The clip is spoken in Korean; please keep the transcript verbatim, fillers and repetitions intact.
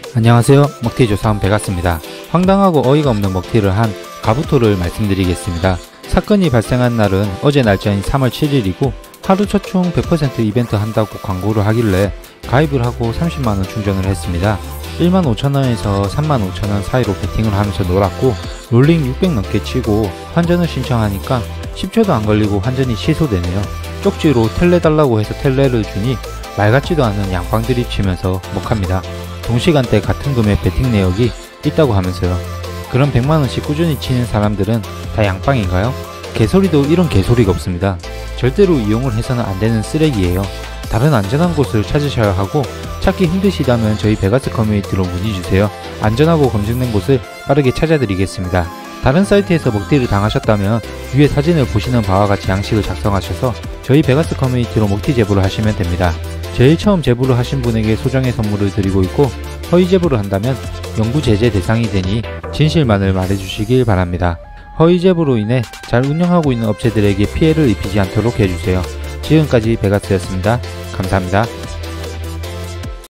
안녕하세요. 먹튀 조사원 베가스입니다. 황당하고 어이가 없는 먹튀를 한 가부토를 말씀드리겠습니다. 사건이 발생한 날은 어제 날짜인 삼월 칠일이고 하루 첫 총 백 퍼센트 이벤트 한다고 광고를 하길래 가입을 하고 삼십만원 충전을 했습니다. 일만 오천원에서 삼만 오천원 사이로 베팅을 하면서 놀았고 롤링 육백 넘게 치고 환전을 신청하니까 십 초도 안 걸리고 환전이 취소되네요. 쪽지로 텔레 달라고 해서 텔레를 주니 말 같지도 않은 양빵들이 치면서 먹합니다. 동시간대 같은 금액 베팅 내역이 있다고 하면서요. 그럼 백만원씩 꾸준히 치는 사람들은 다 양빵인가요? 개소리도 이런 개소리가 없습니다. 절대로 이용을 해서는 안되는 쓰레기예요. 다른 안전한 곳을 찾으셔야 하고 찾기 힘드시다면 저희 베가스 커뮤니티로 문의주세요. 안전하고 검증된 곳을 빠르게 찾아드리겠습니다. 다른 사이트에서 먹튀를 당하셨다면 위에 사진을 보시는 바와 같이 양식을 작성하셔서 저희 베가스 커뮤니티로 먹튀 제보를 하시면 됩니다. 제일 처음 제보를 하신 분에게 소정의 선물을 드리고 있고 허위 제보를 한다면 영구 제재 대상이 되니 진실만을 말해주시길 바랍니다. 허위 제보로 인해 잘 운영하고 있는 업체들에게 피해를 입히지 않도록 해주세요. 지금까지 베가스였습니다. 감사합니다.